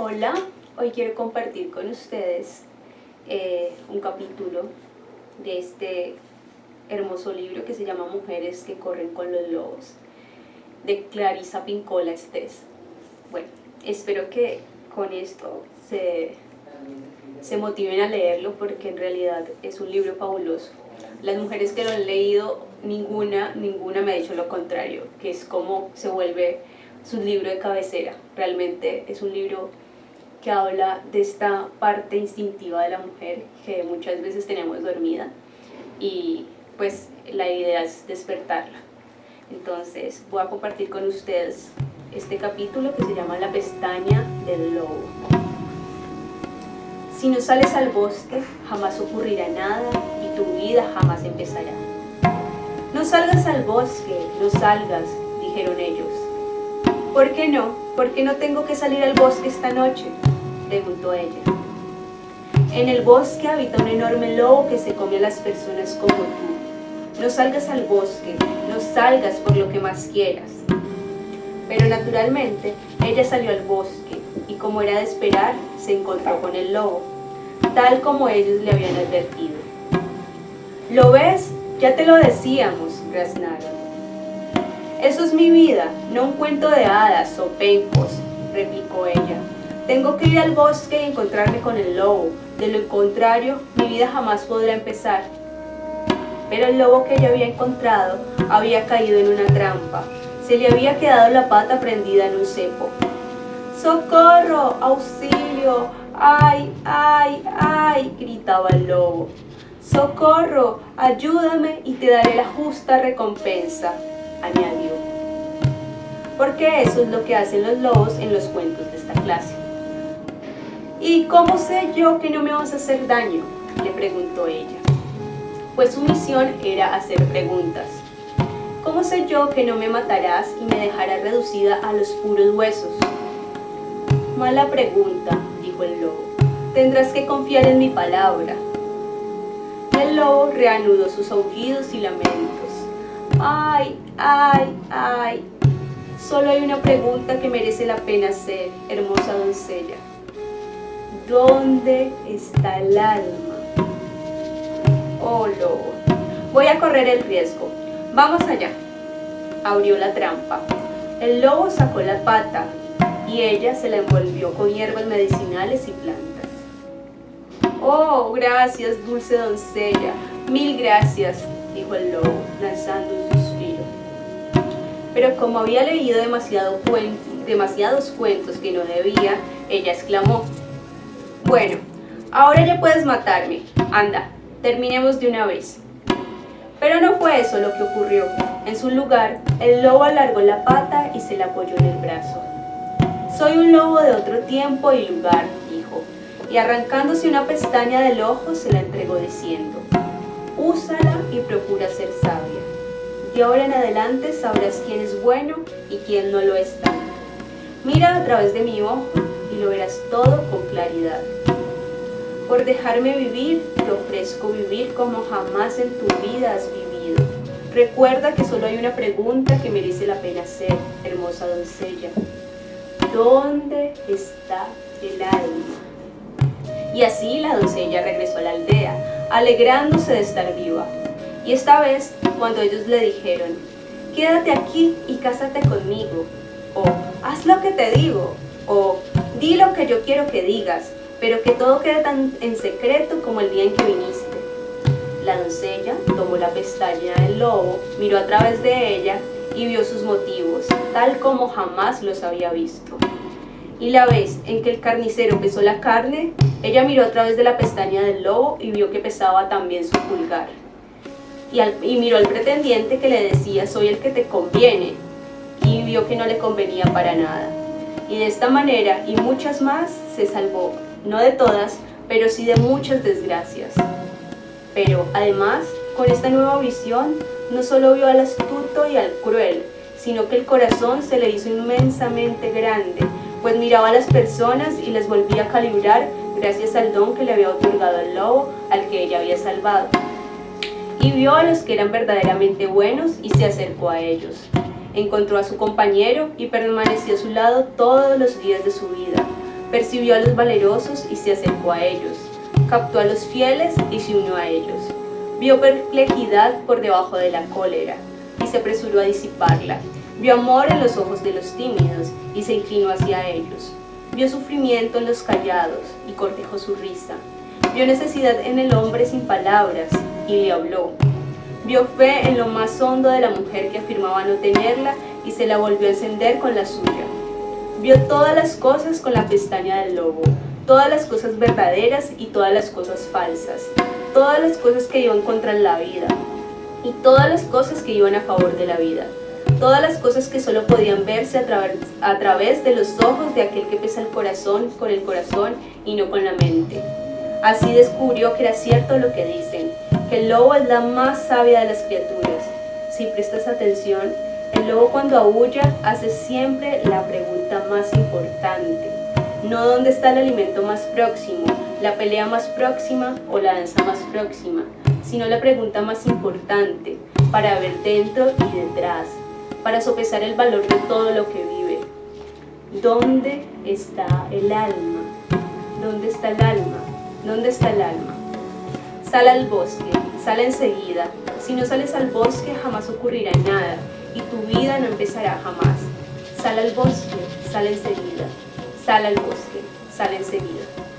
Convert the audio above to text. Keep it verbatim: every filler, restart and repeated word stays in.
Hola, hoy quiero compartir con ustedes eh, un capítulo de este hermoso libro que se llama Mujeres que corren con los lobos, de Clarissa Pinkola Estés. Bueno, espero que con esto se, se motiven a leerlo porque en realidad es un libro fabuloso. Las mujeres que lo han leído, ninguna, ninguna me ha dicho lo contrario, que es como se vuelve su libro de cabecera. Realmente es un libro que habla de esta parte instintiva de la mujer que muchas veces tenemos dormida y pues la idea es despertarla. Entonces voy a compartir con ustedes este capítulo que se llama La pestaña del lobo. Si no sales al bosque, jamás ocurrirá nada y tu vida jamás empezará. No salgas al bosque, no salgas, dijeron ellos. ¿Por qué no? ¿Por qué no tengo que salir al bosque esta noche?, preguntó ella. En el bosque habita un enorme lobo que se come a las personas como tú. No salgas al bosque, no salgas por lo que más quieras. Pero naturalmente, ella salió al bosque y, como era de esperar, se encontró con el lobo, tal como ellos le habían advertido. ¿Lo ves? Ya te lo decíamos, graznaron. Eso es mi vida, no un cuento de hadas o pencos, replicó ella. Tengo que ir al bosque y encontrarme con el lobo, de lo contrario, mi vida jamás podrá empezar. Pero el lobo que ella había encontrado había caído en una trampa. Se le había quedado la pata prendida en un cepo. ¡Socorro! ¡Auxilio! ¡Ay, ay, ay!, gritaba el lobo. ¡Socorro! ¡Ayúdame y te daré la justa recompensa!, añadió. Porque eso es lo que hacen los lobos en los cuentos de esta clase. ¿Y cómo sé yo que no me vas a hacer daño?, le preguntó ella. Pues su misión era hacer preguntas. ¿Cómo sé yo que no me matarás y me dejarás reducida a los puros huesos? Mala pregunta, dijo el lobo. Tendrás que confiar en mi palabra. El lobo reanudó sus aullidos y lamentos. ¡Ay, ay, ay! Solo hay una pregunta que merece la pena hacer, hermosa doncella. ¿Dónde está el alma? Oh, lobo, voy a correr el riesgo. Vamos allá. Abrió la trampa. El lobo sacó la pata y ella se la envolvió con hierbas medicinales y plantas. Oh, gracias, dulce doncella. Mil gracias, dijo el lobo, lanzando un suspiro. Pero como había leído demasiado cuento, demasiados cuentos que no debía, ella exclamó: Bueno, ahora ya puedes matarme. Anda, terminemos de una vez. Pero no fue eso lo que ocurrió. En su lugar, el lobo alargó la pata y se la apoyó en el brazo. Soy un lobo de otro tiempo y lugar, dijo, y arrancándose una pestaña del ojo se la entregó diciendo: Úsala y procura ser sabia. De ahora en adelante sabrás quién es bueno y quién no lo es tanto. Mira a través de mi ojo y lo verás todo con claridad. Por dejarme vivir, te ofrezco vivir como jamás en tu vida has vivido. Recuerda que solo hay una pregunta que merece la pena hacer, hermosa doncella. ¿Dónde está el alma? Y así la doncella regresó a la aldea, alegrándose de estar viva. Y esta vez, cuando ellos le dijeron: Quédate aquí y cásate conmigo, o haz lo que te digo, o di lo que yo quiero que digas, pero que todo quede tan en secreto como el día en que viniste. La doncella tomó la pestaña del lobo, miró a través de ella y vio sus motivos, tal como jamás los había visto. Y la vez en que el carnicero pesó la carne, ella miró a través de la pestaña del lobo y vio que pesaba también su pulgar. Y, al, y miró al pretendiente que le decía: Soy el que te conviene, y vio que no le convenía para nada. Y de esta manera, y muchas más, se salvó. No de todas, pero sí de muchas desgracias. Pero, además, con esta nueva visión, no solo vio al astuto y al cruel, sino que el corazón se le hizo inmensamente grande, pues miraba a las personas y les volvía a calibrar gracias al don que le había otorgado el lobo al que ella había salvado. Y vio a los que eran verdaderamente buenos y se acercó a ellos. Encontró a su compañero y permaneció a su lado todos los días de su vida, Percibió a los valerosos y se acercó a ellos. Captó a los fieles y se unió a ellos. Vio perplejidad por debajo de la cólera y se apresuró a disiparla. Vio amor en los ojos de los tímidos y se inclinó hacia ellos. Vio sufrimiento en los callados y cortejó su risa. Vio necesidad en el hombre sin palabras y le habló. Vio fe en lo más hondo de la mujer que afirmaba no tenerla y se la volvió a encender con la suya. Vio todas las cosas con la pestaña del lobo, todas las cosas verdaderas y todas las cosas falsas, todas las cosas que iban contra la vida y todas las cosas que iban a favor de la vida, todas las cosas que solo podían verse a través, a través de los ojos de aquel que pesa el corazón con el corazón y no con la mente. Así descubrió que era cierto lo que dicen, que el lobo es la más sabia de las criaturas. Si prestas atención, el lobo cuando aúlla hace siempre la pregunta más importante. No dónde está el alimento más próximo, la pelea más próxima o la danza más próxima, sino la pregunta más importante, para ver dentro y detrás, para sopesar el valor de todo lo que vive. ¿Dónde está el alma? ¿Dónde está el alma? ¿Dónde está el alma? Sal al bosque, sal enseguida. Si no sales al bosque jamás ocurrirá nada y tu vida no empezará jamás. Sal al bosque, sal enseguida. Sal al bosque, sal enseguida.